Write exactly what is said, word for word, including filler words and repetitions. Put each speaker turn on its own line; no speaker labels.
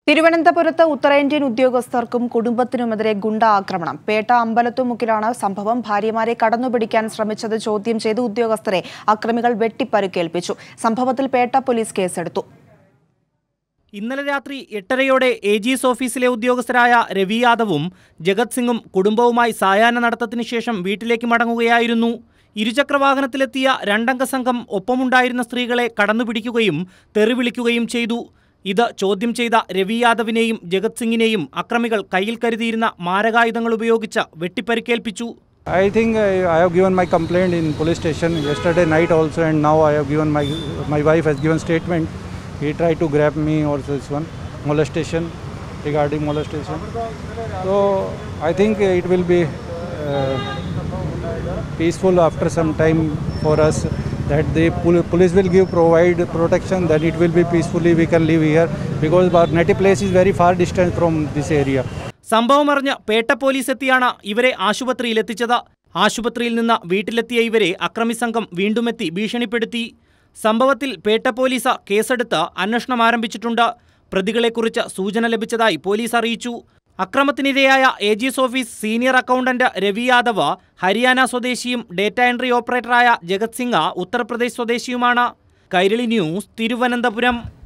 തിരുവനന്തപുരത്ത് ഉത്തരേന്ത്യൻ ഉദ്യോഗസ്ഥർക്കും കുടുംബത്തിനുമെതിരെ ഗുണ്ട ആക്രമണം. പേട്ട അമ്പലത്തുമുക്കിലാണ് സംഭവം. ഭാര്യമാരെ കടന്നുപിടിക്കാൻ ശ്രമിച്ചത് ചോദ്യം ചെയ്ത് ഉദ്യോഗസ്ഥരെ അക്രമികൾ വെട്ടിപ്പരുക്കേൽപ്പിച്ചു. സംഭവത്തിൽ പേട്ട പോലീസ് കേസെടുത്തു.
ഇന്നലെ രാത്രി എട്ടരയോടെ എ ജി എസ് ഓഫീസിലെ ഉദ്യോഗസ്ഥരായ രവി യാദവും ജഗത് സിംഗും കുടുംബവുമായി സായാഹ്ന നടത്തത്തിന് ശേഷം വീട്ടിലേക്ക് മടങ്ങുകയായിരുന്നു. ഇരുചക്രവാഹനത്തിലെത്തിയ രണ്ടംഗ സംഘം ഒപ്പമുണ്ടായിരുന്ന സ്ത്രീകളെ കടന്നുപിടിക്കുകയും തെറിവിളിക്കുകയും ചെയ്തു. ഇത് ചോദ്യം ചെയ്ത രവി യാദവിനെയും ജഗത് സിംഗിനെയും അക്രമികൾ കയ്യിൽ കരുതിയിരുന്ന മാരകായുധങ്ങൾ ഉപയോഗിച്ച് വെട്ടിപ്പരിക്കേൽപ്പിച്ചു.
I think I, I have given my complaint in police station yesterday night also, and now I have given my my wife has given statement. He tried to grab me or this one molestation, regarding molestation. So I think it will be uh, peaceful after some time for us. That the police will give provide protection, that it will be peacefully we can live here, because our native place is very far distance from this area.
സംഭവം അറിഞ്ഞ Pettah police എത്തിയാണ് ഇവരെ ആശുപത്രിയിൽ എത്തിച്ചത്. ആശുപത്രിയിൽ നിന്ന് വീട്ടിലെത്തിയ ഇവരെ അക്രമി സംഘം വീണ്ടുമെത്തി ഭീഷണിപ്പെടുത്തി. സംഭവത്തിൽ പേട്ട പോലീസ് കേസെടുത്ത് അന്വേഷണം ആരംഭിച്ചിട്ടുണ്ട്. പ്രതികളെക്കുറിച്ച് സൂചന ലഭിച്ചതായി പോലീസ് അറിയിച്ചു. അക്രമത്തിനിരയായ A G S office senior accountant Ravi Yadav Haryana സ്വദേശിയും ഡേറ്റ എൻട്രി ഓപ്പറേറ്ററായ ജഗത് സിംഗ് ഉത്തർപ്രദേശ് സ്വദേശിയുമാണ്. കൈരളി ന്യൂസ്, തിരുവനന്തപുരം.